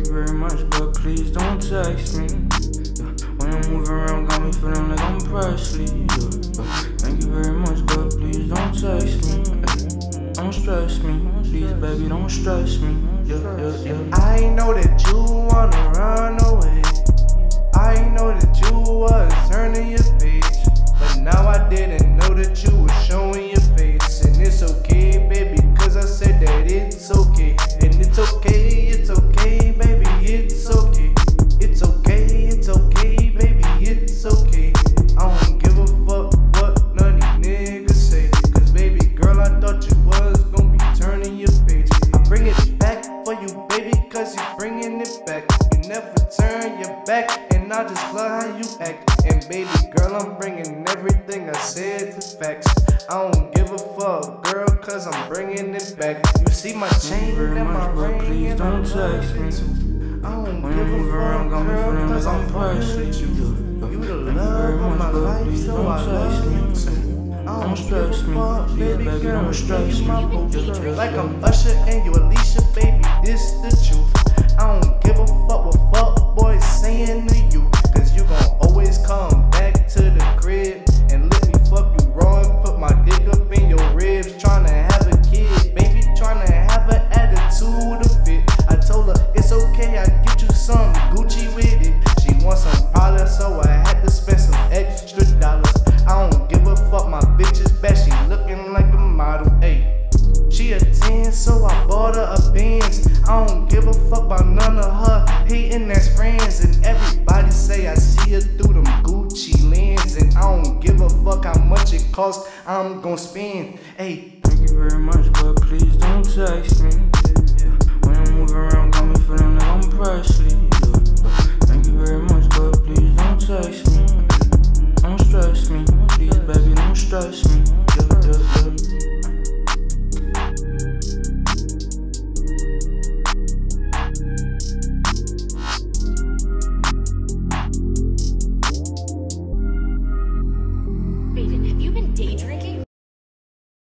you very much, but please don't text me. When I move around, got me feeling like I'm Presley. Thank you very much, but please don't text me. Don't stress me, please baby, don't stress me. I know that you wanna run away. I know that you was turning your page, but now I didn't know that you was showing your face. And it's okay, baby, cause I said that it's okay. And it's okay, baby, it's okay. It's okay, baby, it's okay. I don't give a fuck what none of these niggas say, cause baby girl, I thought you was gonna be turning your page. I bring it back for you, baby, cause you bringing it back. You never turn your back, and I just love how you act. And baby girl, I'm bringing everything I said to facts. I don't give a fuck, girl, cause I'm bringing it back. You see my chain and my ring, please don't text me. I don't When I give move a around, got fuck, me girl, feeling cause like I'm I'm fucking Presley. with you. You the Thank love you very of my much, but life, please so don't I text love me. you. I Don't don't stress give me, a fuck, please baby baby, girl, don't stress be me. my boo. Like I'm Usher and you Alicia, baby, this the truth. I don't give a fuck what fuck boys saying to you, cause you gon' always come back to the crib and let me fuck you raw and put my dick up in your ribs. Tryna have a kid, baby, tryna have an attitude to fit. I told her it's okay, I get you some Gucci with it. She wants some products, so I had to spend some extra dollars. I don't give a fuck, my bitch is bad, she looking like a model, ayy. She a 10, so I bought her a Benz. I don't give a fuck about none of her hating as friends. And everybody say I see her through them Gucci lens. And I don't give a fuck how much it costs, I'm gon' spend, ayy. Thank you very much, but please don't text me. When I move around, got me feeling like I'm Presley. Thank you very much.